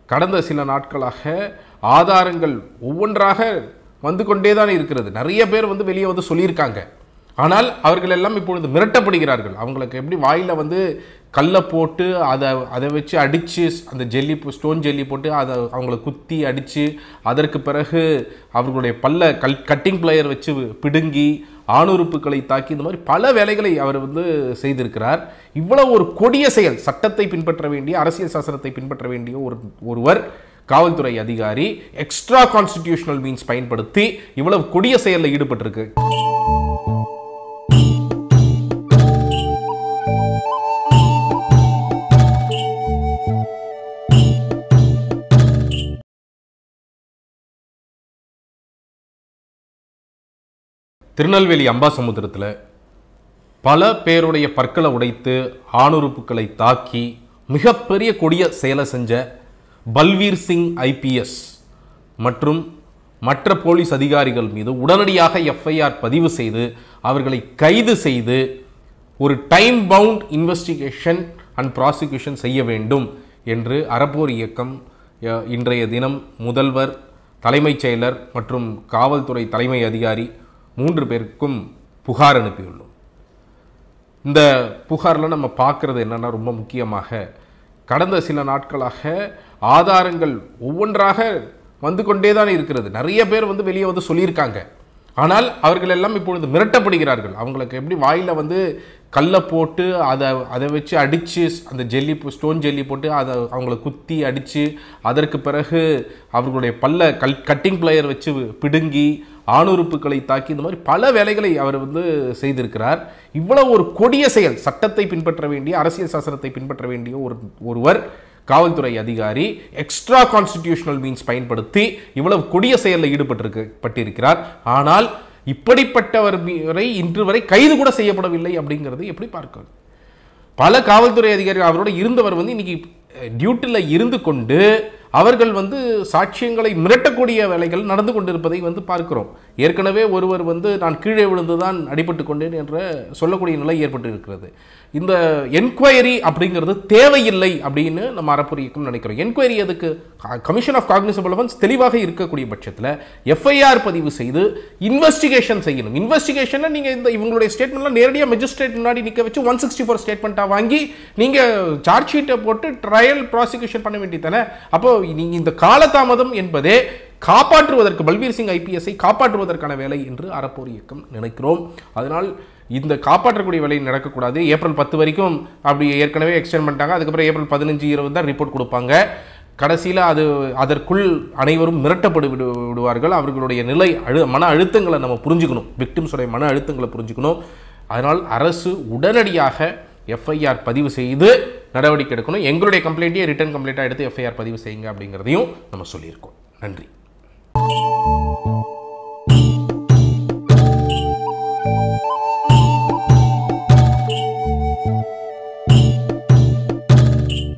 கடந்த சில நாட்களாக ஆதாரங்கள் ஒவ்வொன்றாக வந்து கொண்டே தான் இருக்கிறது. நிறைய பேர் வந்து வெளியே வந்து சொல்லியிருக்காங்க. ஆனால் அவர்கள் எல்லாம் இப்பொழுது மிரட்டப்படுகிறார்கள். அவங்களுக்கு எப்படி வாயில் வந்து கல்லை போட்டு அதை வச்சு அடித்து அந்த ஸ்டோன் ஜெல்லி போட்டு அதை அவங்கள குத்தி அடித்து அதற்கு பிறகு அவர்களுடைய கட்டிங் பிளேயர் வச்சு பிடுங்கி ஆணுறுப்புகளை தாக்கி இந்த மாதிரி பல வேலைகளை அவர் வந்து செய்திருக்கிறார். இவ்வளவு ஒரு கொடிய செயல், சட்டத்தை பின்பற்ற வேண்டிய, அரசியல் சாசனத்தை பின்பற்ற வேண்டிய ஒருவர் காவல்துறை அதிகாரி எக்ஸ்ட்ரா கான்ஸ்டிடியூஷனல் மீன்ஸ் பயன்படுத்தி இவ்வளவு கொடிய செயலில் ஈடுபட்டிருக்கு. திருநெல்வேலி அம்பாசமுத்திரத்தில் பல பேருடைய பற்களை உடைத்து ஆணுறுப்புகளை தாக்கி மிகப்பெரிய கொடிய செயலை செஞ்ச பல்வீர் சிங் ஐபிஎஸ் மற்றும் மற்ற போலீஸ் அதிகாரிகள் மீது உடனடியாக எஃப்ஐஆர் பதிவு செய்து அவர்களை கைது செய்து ஒரு time bound investigation and prosecution செய்ய வேண்டும் என்று அறப்போர் இயக்கம் இன்றைய தினம் முதல்வர், தலைமைச் செயலர் மற்றும் காவல்துறை தலைமை அதிகாரி 3 பேருக்கும் புகார் அனுப்பியுள்ளோம். இந்த புகாரில் நம்ம பார்க்குறது என்னென்னா, ரொம்ப முக்கியமாக கடந்த சில நாட்களாக ஆதாரங்கள் ஒவ்வொன்றாக வந்து கொண்டே தான் இருக்கிறது. நிறைய பேர் வந்து வெளியே வந்து சொல்லியிருக்காங்க. ஆனால் அவர்கள் எல்லாம் இப்பொழுது மிரட்டப்படுகிறார்கள். அவங்களுக்கு எப்படி வாயில் வந்து கல்லை போட்டு அதை வச்சு அடித்து அந்த ஸ்டோன் ஜெல்லி போட்டு அதை அவங்கள குத்தி அடித்து அதற்கு பிறகு அவர்களுடைய கட்டிங் பிளேயர் வச்சு பிடுங்கி ஆணுறுப்புகளை தாக்கி இந்த மாதிரி பல வேலைகளை அவர் வந்து செய்திருக்கிறார். இவ்வளவு ஒரு கொடிய செயல், சட்டத்தை பின்பற்ற வேண்டிய, அரசியல் சாசனத்தை பின்பற்ற வேண்டிய ஒருவர் காவல்துறை அதிகாரி எக்ஸ்ட்ரா கான்ஸ்டிடியூஷனல் மீன்ஸ் பயன்படுத்தி இவ்வளவு கொடிய செயலில் ஈடுபட்டிருக்கிறார். ஆனால் இப்படிப்பட்டவர் இன்று வரை கைது கூட செய்யப்படவில்லை. அப்படிங்கிறது எப்படி பார்க்கிறது? பல காவல்துறை அதிகாரிகள் அவரோட இருந்தவர் வந்து இன்னைக்கு டியூட்டியில் இருந்து கொண்டு அவர்கள் வந்து சாட்சியங்களை மிரட்டக்கூடிய வேலைகள் நடந்து கொண்டிருப்பதை வந்து பார்க்கிறோம். ஏற்கனவே ஒருவர் வந்து நான் கீழே விழுந்துதான் அடிபட்டு கொண்டேன் என்ற சொல்லக்கூடிய நிலை ஏற்பட்டு இருக்கிறது. இந்த என்கொயரி அப்படிங்கிறது தேவையில்லை அப்படின்னு நம்ம அறப்போர் இயக்கம் நினைக்கிறோம். என்கொயரி அதுக்கு கமிஷன் ஆஃப் காக்னிசபிள் அஃபென்ஸ் தெளிவாக இருக்கக்கூடிய பட்சத்தில் எஃப்ஐஆர் பதிவு செய்து இன்வெஸ்டிகேஷன் செய்யணும். இன்வெஸ்டிகேஷனை நீங்கள் இவங்களுடைய ஸ்டேட்மெண்ட்லாம் நேரடியாக மெஜிஸ்ட்ரேட் முன்னாடி நிற்க வச்சு 164 ஸ்டேட்மெண்ட்டாக வாங்கி நீங்கள் சார்ஜ் ஷீட்டை போட்டு ட்ரையல் ப்ராசிக்யூஷன் பண்ண வேண்டியதானே. அப்போ நீங்கள் இந்த காலதாமதம் என்பதே காப்பாற்றுவதற்கு, பல்வீர் சிங் ஐபிஎஸ்ஐ காப்பாற்றுவதற்கான வேலை என்று அறப்போர் இயக்கம் நினைக்கிறோம். அதனால் இந்த காப்பாற்றக்கூடிய வேலை நடக்கக்கூடாது. ஏப்ரல் 10 வரைக்கும் அப்படி ஏற்கனவே எக்ஸ்டெண்ட் பண்ணிட்டாங்க. அதுக்கப்புறம் ஏப்ரல் 15-20 தான் ரிப்போர்ட் கொடுப்பாங்க. கடைசியில் அதற்குள் அனைவரும் மிரட்டப்பட்டு விடுவார்கள். அவர்களுடைய நிலை மன அழுத்தங்களை நம்ம புரிஞ்சுக்கணும், விக்டிம்ஸுடைய மன அழுத்தங்களை புரிஞ்சுக்கணும். அதனால் அரசு உடனடியாக எஃப்ஐஆர் பதிவு செய்து நடவடிக்கை எடுக்கணும். எங்களுடைய கம்ப்ளைண்ட்டையே ரிட்டன் கம்ப்ளைண்ட்டாக எடுத்து எஃப்ஐஆர் பதிவு செய்யுங்க அப்படிங்கிறதையும் நம்ம சொல்லியிருக்கோம். நன்றி.